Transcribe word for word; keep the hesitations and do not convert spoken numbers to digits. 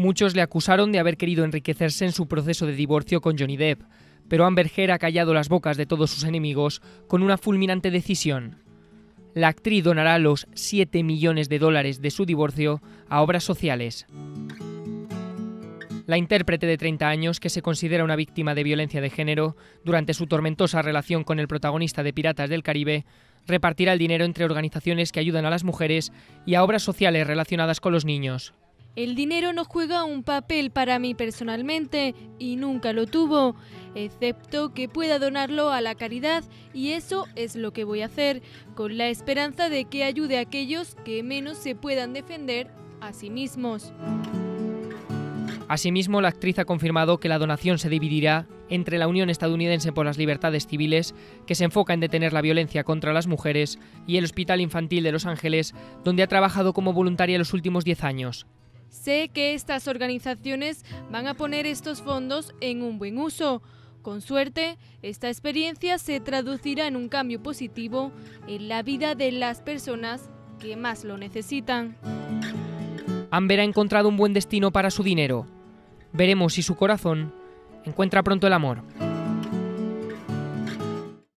Muchos le acusaron de haber querido enriquecerse en su proceso de divorcio con Johnny Depp, pero Amber Heard ha callado las bocas de todos sus enemigos con una fulminante decisión. La actriz donará los siete millones de dólares de su divorcio a obras sociales. La intérprete de treinta años, que se considera una víctima de violencia de género durante su tormentosa relación con el protagonista de Piratas del Caribe, repartirá el dinero entre organizaciones que ayudan a las mujeres y a obras sociales relacionadas con los niños. El dinero no juega un papel para mí personalmente y nunca lo tuvo, excepto que pueda donarlo a la caridad, y eso es lo que voy a hacer, con la esperanza de que ayude a aquellos que menos se puedan defender a sí mismos. Asimismo, la actriz ha confirmado que la donación se dividirá entre la Unión Estadounidense por las Libertades Civiles, que se enfoca en detener la violencia contra las mujeres, y el Hospital Infantil de Los Ángeles, donde ha trabajado como voluntaria los últimos diez años. Sé que estas organizaciones van a poner estos fondos en un buen uso. Con suerte, esta experiencia se traducirá en un cambio positivo en la vida de las personas que más lo necesitan. Amber ha encontrado un buen destino para su dinero. Veremos si su corazón encuentra pronto el amor.